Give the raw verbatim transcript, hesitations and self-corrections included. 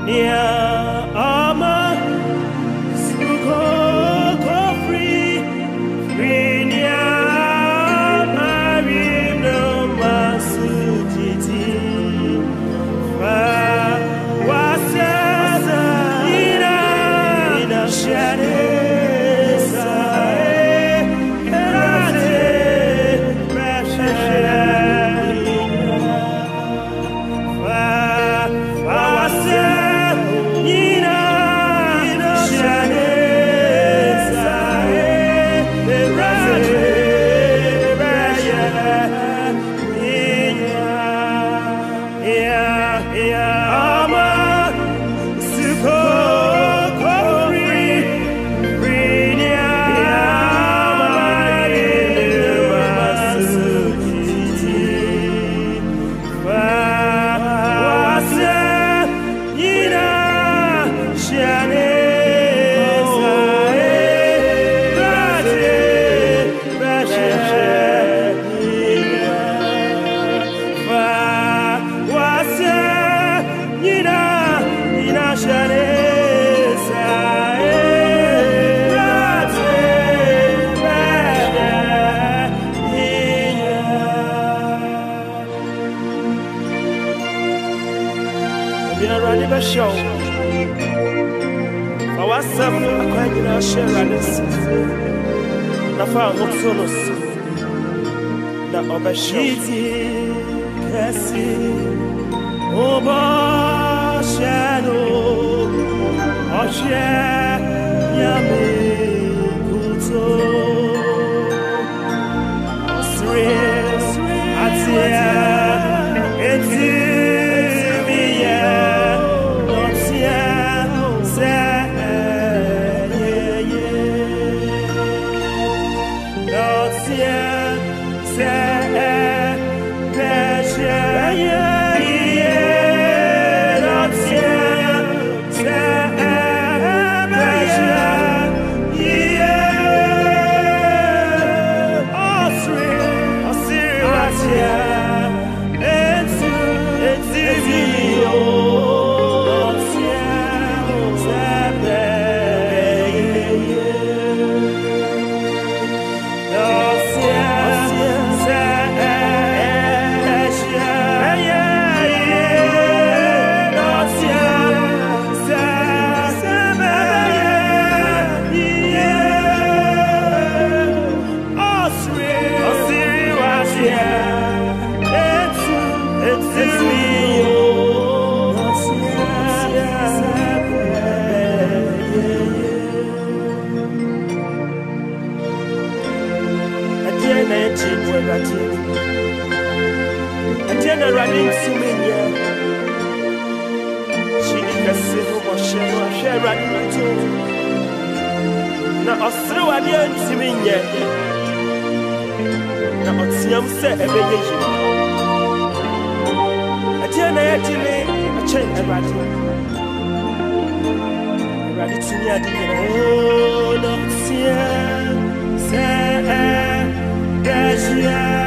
Show. I was some acquainted share this. The farm of Sonos. The Obashiti Cassi Oba Shadow Osha Yami Kuto Sris Atia Eti. Running to me, she can see who share running to now. I threw a year to me yet. Now, I see him say a baby. I tell me, I change a rattle. Ready to me, I didn't know, not see, say, that's